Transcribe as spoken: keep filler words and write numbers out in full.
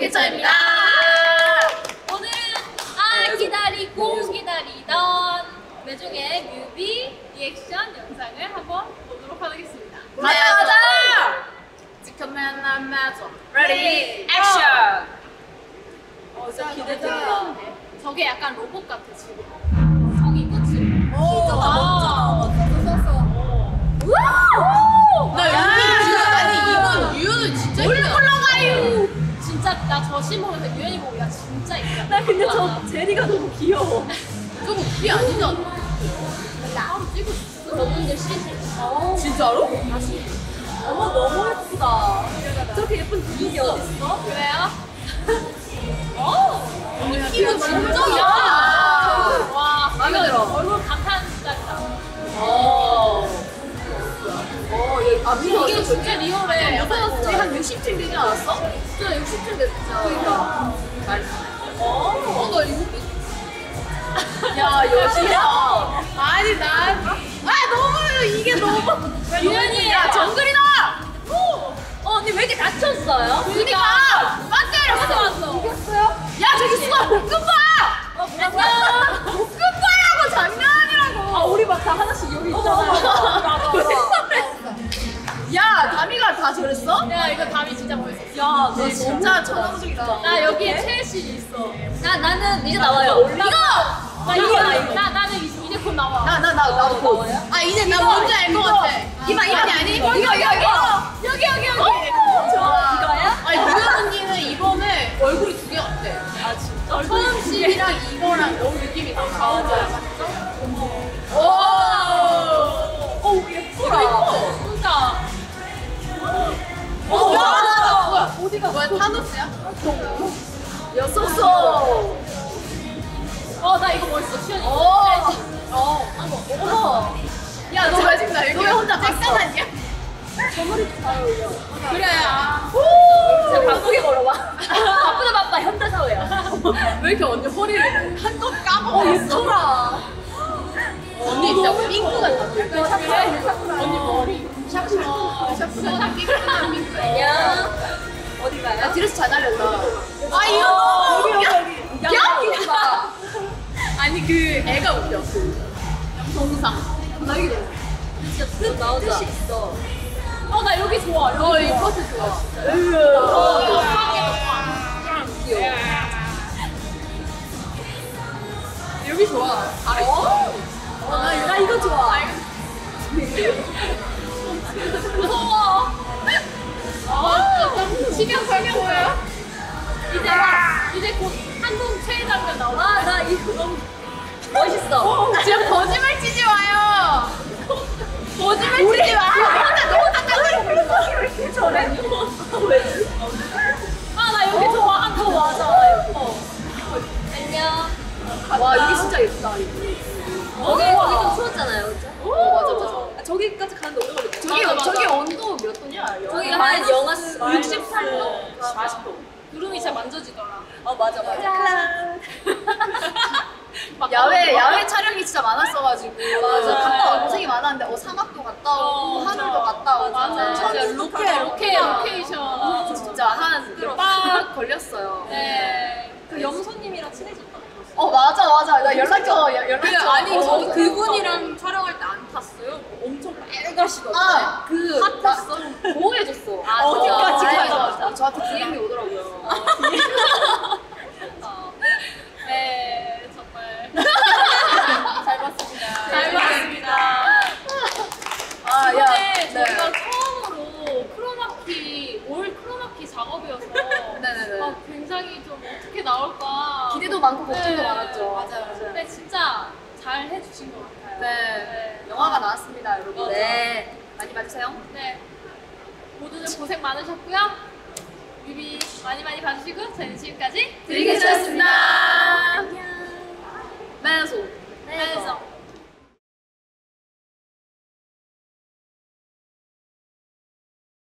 빅캐쳐입니다. 오늘은 아 기다리고 기다리던 매중의 뮤비 리액션 영상을 한번 보도록 하겠습니다. 가자 가자! 지켜만 남아줘. Ready, action! 어, 진짜 기대된다. 저게 약간 로봇 같아 지금. 성이 그치? 진짜 와. 나 유연이 아니 이번 유연은 진짜 올라가요. 진짜 나 저심 보면서 유연이 보고 야 진짜 이쁘다. 나 근데 저 제리가 너무 귀여워. 저거 그게 아니잖아. 나로 찍고 싶어. 저분들 시즌. 진짜로? 어머 너무 예쁘다. 저렇게 예쁜 분위기 어딨어? 그래요? 어. 언니 이거 진짜 진짜 예쁘다. 와. 마음에 이거 들어. 얼굴 감탄작이다. 어. 어, 얘, 아, 미소 이게 진짜 리얼해. 우리 한 육십 층 되지 않았어? 진짜 육십 층 됐어. 그러니까. 어. 어, 너 이거. 야, 여시야. 아니, 난. 아, 너무, 이게 너무. 유연이. 야, 정글이다! 어 언니 왜 이렇게 다쳤어요? 그니까! 맞아요! 맞아 맞아. 이겼어요? 야, 저기 수아 볶음밥! 어 안녕. 볶음밥이라고 장난 아니라고! 아 우리 막 다 하나씩 여기 있잖아. 야, 다미가 다 저랬어? 야 이거 담이 진짜 멋있어. 야, 너 진짜 천원적이다. 나 여기에 최애신이 있어. 나 나는 이제 나와요. 이거. 나 이거, 이거 이거. 나 나는 이제 이제 곧 나와. 나, 나, 나, 나도 보. 나와요? 아, 이제 나 뭔지 알 것 같아. 이마, 이마. 아니, 아니. 이거, 이거, 이거, 이거. 여기 여기 여기. 좋아. 이거야? 아니, 유연 언니는 이번에 얼굴이 두 개 같아. 아 진짜? 처음식이랑 이거랑 너무 느낌이 다 달라져. 오! 어 예쁘다. 이거 진짜. 어, 야, 야, 뭐야? 어디가? 뭐야, 타노스야? 였었어. 어 나 이거 멋있어. 시연이. 어. 어. 어머. 야, 너 왜 지금 나 너왜 혼자 갔어? 짝짝하냐? 저 머리 잘 어울려. 그래. 아. 진짜 바쁘게 걸어봐. 바쁘다 바빠 현대사회야. 왜 이렇게 언니 허리를 한껏 까먹었어? 어 예쁘다. 언니 진짜 핑크 같아. 그래? 사쿠라. 언니 머리. 샤프. 샤프가 깨끗한 핑크. 안녕. 어디 가요? 야, 뒤에서 잘 날렸다. 아, 어, 이거! 여기 야, 여기. 야, 이쁘다. 아니, 그 애가 웃겨. 그 영성상. 나 이게 너무. 진짜 뜻 나오자. 뜻이 있어. 어 나 여기 좋아. 여기 어, 이 좋아. 포즈 좋아. 어, 이거 수학이 귀여워. 여기 좋아. 잘했어. 어, 나, 나 이거 좋아. 무서워. 어, 지금 설명 뭐예요? 이제 이제 곧 한국 최애 장면 나와. 아, 나 이거 너무 멋있어. 지금 거짓말 치지 마요. 거짓말 치지 마. 혼자 너무 깜짝이야. 왜 이렇게 저래? 왜지? 아 나 여기 좋아. 아 그거 맞아. 나 예뻐. 안녕. 와, 이게 진짜 예쁘다. 저기, 저기 좀 추웠잖아요, 그죠? 어, 맞아, 맞아. 아, 저기까지 가는데 오래 걸렸어. 저기, 맞아, 맞아. 저기 온도 몇 도냐? 저기가 한 영하 육십삼 도. 사십 도. 구름이 잘 만져지더라. 어, 맞아, 맞아. 막 야외, 막- 야외 촬영이 진짜 많았어가지고. 맞아. 갔다 와, 고생이 많았는데, 어, 사막도 갔다 오고, 어, 하늘도 갔다 오고. 맞아. 진짜 로케 로케 로케이션. 진짜 한 빡 걸렸어요. 네. 그 영소님이랑 친해졌다고 들었어. 어, 맞아, 맞아. 나 연락처, 연락처. 아니 어, 저 맞아. 그분이랑 촬영할 때 안 탔어요? 엄청 빨가시던데. 아, 그. 핫했어? 보호해줬어. 아, 어디까지 진짜. 가요? 맞아, 맞아. 저한테 디엠이 오더라고요. 네, 정말 잘 봤습니다. 잘 봤습니다. 아, 이번에 네. 저희가 처음으로 크로마키 올 크로마키 작업이어서 네네네. 아, 굉장히 좀 어떻게 나올까 기대도 많고 걱정도 네, 많았죠. 맞아요, 맞아요. 근데 진짜 잘 해주신 것 같아요. 네. 영화가 나왔습니다, 여러분. 맞아. 네. 많이 봐주세요. 네. 모두들 고생 많으셨고요. 뮤비 많이 많이 봐주시고 저희는 지금까지 드리겠습니다. 안녕. 매소.